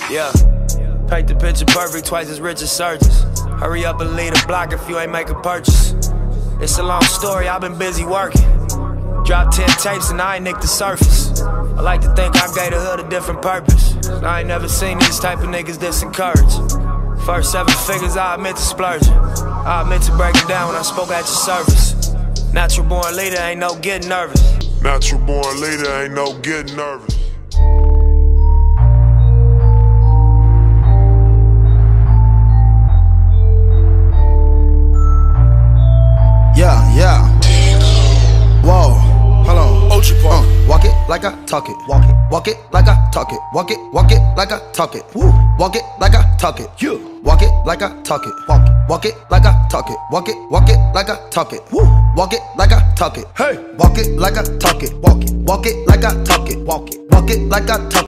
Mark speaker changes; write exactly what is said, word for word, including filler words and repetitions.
Speaker 1: Yeah, paint the picture perfect, twice as rich as surgeons. Hurry up and leave the block if you ain't make a purchase. It's a long story, I've been busy working. Dropped ten tapes and I ain't nicked the surface. I like to think I gave the hood a different purpose. I ain't never seen these type of niggas disencouraged. First seven figures, I admit to splurging. I admit to breaking down when I spoke at your service. Natural born leader, ain't no getting nervous.
Speaker 2: Natural born leader, ain't no getting nervous.
Speaker 3: Yeah, yeah. Whoa, hold on.
Speaker 1: O G Park.
Speaker 3: Uh, walk it like I talk it. Walk it. Walk it like I talk it. Walk it. Walk it like I talk it. Woo. Walk it like I talk it. Yeah. Walk it like I talk it. Walk it. Walk it like I talk it. Walk it. Walk it like I talk it. Woo. Walk it like I talk it. Hey. Walk it like I talk it. Walk it. Walk it like I talk it. Walk it. Walk it like I talk it.